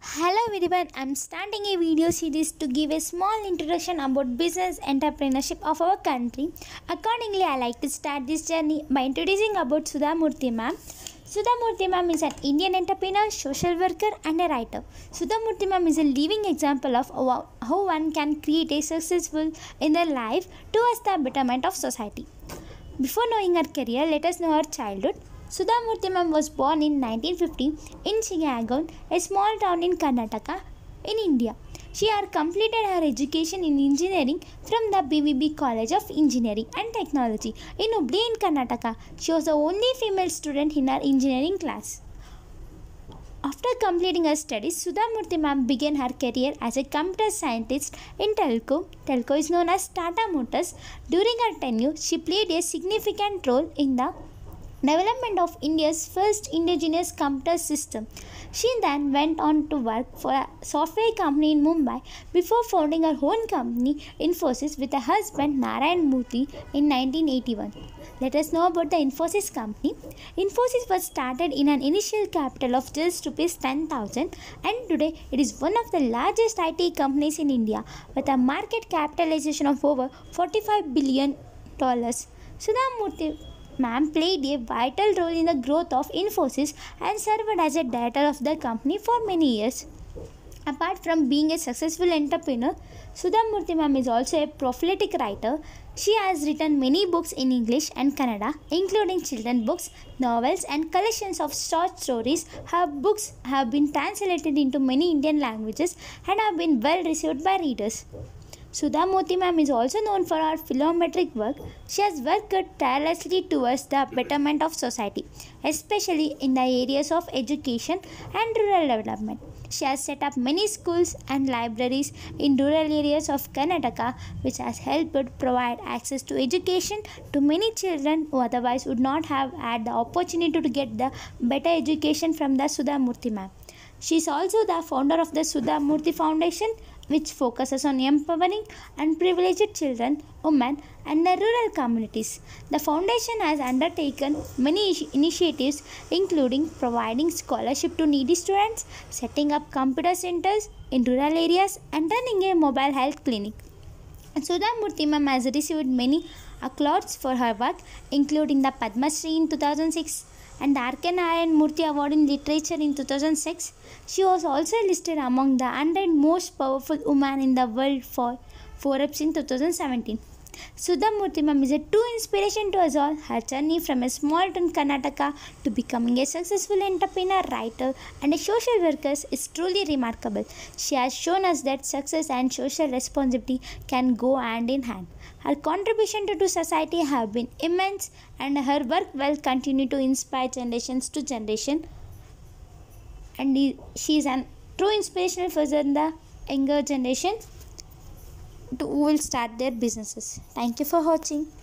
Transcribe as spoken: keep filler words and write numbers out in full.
Hello everyone, I'm starting a video series to give a small introduction about business entrepreneurship of our country. Accordingly, I like to start this journey by introducing about Sudha Murthy Mam. Sudha Murthy Mam is an Indian entrepreneur, social worker and a writer. Sudha Murthy Mam is a living example of how one can create a successful in their life towards the betterment of society. Before knowing her career, let us know her childhood. Sudha Murthy Mam was born in nineteen fifty in Chigagon, a small town in Karnataka, in India. She had completed her education in engineering from the B V B College of Engineering and Technology in Hubli in Karnataka. She was the only female student in her engineering class. After completing her studies, Sudha Murthy Mam began her career as a computer scientist in Telco. Telco is known as Tata Motors. During her tenure, she played a significant role in the development of India's first indigenous computer system. She then went on to work for a software company in Mumbai before founding her own company Infosys with her husband Narayan Murthy in nineteen eighty-one. Let us know about the Infosys company. Infosys was started in an initial capital of just rupees ten thousand and today it is one of the largest I T companies in India with a market capitalization of over forty-five billion dollars. Sudha Murthy Mam played a vital role in the growth of Infosys and served as a director of the company for many years. Apart from being a successful entrepreneur, Sudha Murthy Mam is also a prolific writer. She has written many books in English and Kannada, including children's books, novels, and collections of short stories. Her books have been translated into many Indian languages and have been well received by readers. Sudha Murthy Mam is also known for her philanthropic work. She has worked tirelessly towards the betterment of society, especially in the areas of education and rural development. She has set up many schools and libraries in rural areas of Karnataka, which has helped provide access to education to many children who otherwise would not have had the opportunity to get the better education from the Sudha Murthy Mam. She is also the founder of the Sudha Murthy Foundation, which focuses on empowering unprivileged children, women, and the rural communities. The foundation has undertaken many initiatives, including providing scholarship to needy students, setting up computer centers in rural areas, and running a mobile health clinic. Sudha Murthy Mam has received many accolades for her work, including the Padma Shri in two thousand six and the R K Narayan Murthy Award in Literature in two thousand six. She was also listed among the one hundred most powerful women in the world for Forbes in two thousand seventeen. Sudha Murthy Mam is a true inspiration to us all. Her journey from a small town Karnataka to becoming a successful entrepreneur, writer, and a social worker is truly remarkable. She has shown us that success and social responsibility can go hand in hand. Her contribution to society have been immense, and her work will continue to inspire generations to generation. And she is a true inspiration for the younger generation who will start their businesses. Thank you for watching.